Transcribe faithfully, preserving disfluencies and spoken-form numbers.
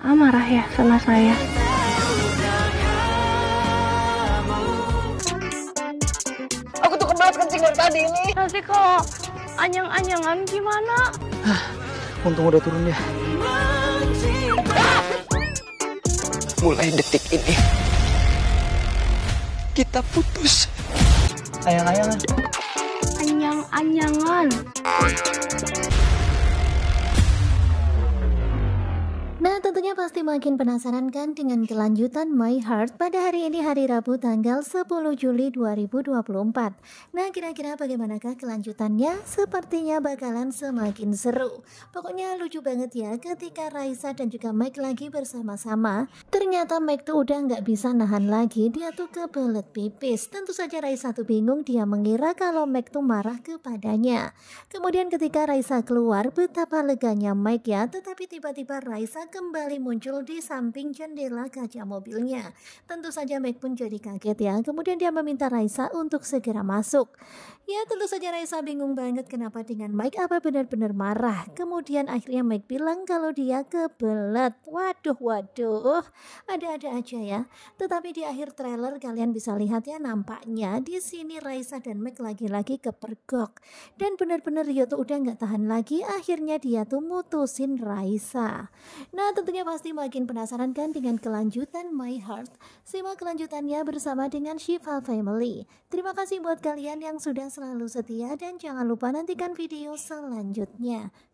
ah, marah ya sama saya. Aku tuh kebelet kencing dari tadi ini. Nanti kalau anyang-anyangan gimana? Untung udah turun ya. Mulai detik ini kita putus. Ayang-ayangan. Anyang-anyangan. Nah, tentunya pasti makin penasaran kan dengan kelanjutan My Heart pada hari ini, hari Rabu tanggal sepuluh Juli dua ribu dua puluh empat. Nah, kira-kira bagaimanakah kelanjutannya? Sepertinya bakalan semakin seru. Pokoknya lucu banget ya ketika Raisa dan juga Mike lagi bersama-sama. Ternyata Mike tuh udah nggak bisa nahan lagi, dia tuh kebelet pipis. Tentu saja Raisa tuh bingung, dia mengira kalau Mike tuh marah kepadanya. Kemudian ketika Raisa keluar, betapa leganya Mike ya, tetapi tiba-tiba Raisa kembali muncul di samping jendela kaca mobilnya. Tentu saja Mike pun jadi kaget ya. Kemudian dia meminta Raisa untuk segera masuk. Ya, tentu saja Raisa bingung banget kenapa dengan Mike, apa benar-benar marah. Kemudian akhirnya Mike bilang kalau dia kebelet. Waduh, waduh, ada-ada aja ya. Tetapi di akhir trailer kalian bisa lihat ya, nampaknya di sini Raisa dan Mike lagi-lagi kepergok. Dan benar-benar Rio tuh udah nggak tahan lagi. Akhirnya dia tuh mutusin Raisa. Nah, tentunya pasti makin penasaran kan dengan kelanjutan My Heart. Simak kelanjutannya bersama dengan Shiva Family. Terima kasih buat kalian yang sudah selalu setia dan jangan lupa nantikan video selanjutnya.